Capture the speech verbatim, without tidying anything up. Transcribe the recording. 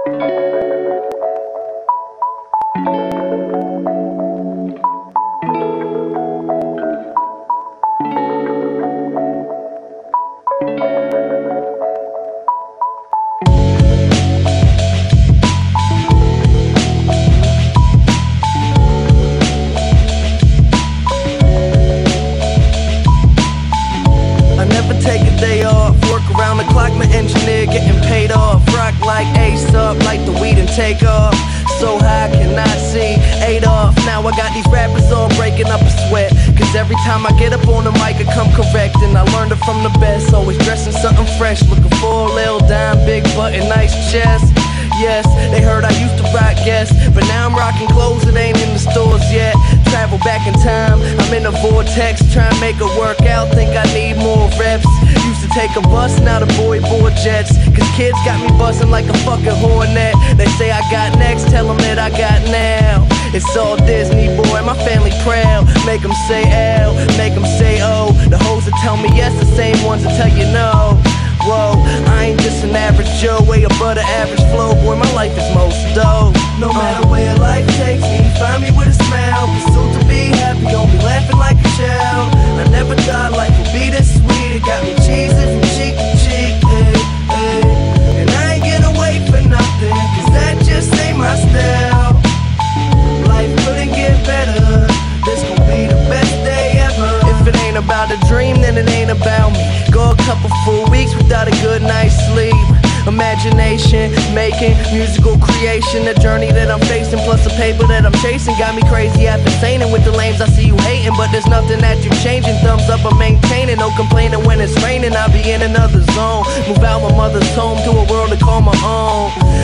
Take a day off, work around the clock, my engineer getting paid off. Rock like Ace up, like the weed and take off. So high I cannot see, eight off. Now I got these rappers all breaking up a sweat, cause every time I get up on the mic I come correct. And I learned it from the best, always dressing something fresh. Looking for a little dime, big button, nice chest. Yes, they heard I used to rock Guess, but now I'm rocking clothes that ain't in the stores yet. Travel back in time, I'm in a vortex, trying to make it work out, think I need more reps. Used to take a bus, now the boy board jets, cause kids got me buzzing like a fucking hornet. They say I got next, tell them that I got now. It's all Disney, boy, my family proud. Make them say L, make them say O. The hoes that tell me yes, the same ones that tell you no. Whoa, I ain't just an average Joe, way above the average flow. Boy, my life is most dope. No matter where life takes me, find me with a smile. Pursuit to be happy, don't be laughing like a child. I never thought life would be this sweet. It got me cheesing from cheek to cheek, hey, hey. And I ain't gonna wait for nothing, cause that just ain't my style. Life couldn't get better, this gon' be the best day ever. If it ain't about a dream, then it ain't about me. Go a couple full weeks without a good night's sleep. Imagination, making musical creation. The journey that I'm facing, plus the paper that I'm chasing, got me crazy after saying with the lames. I see you hating, but there's nothing that you're changing. Thumbs up, I'm maintaining, no complaining when it's raining. I'll be in another zone, move out my mother's home to a world to call my own.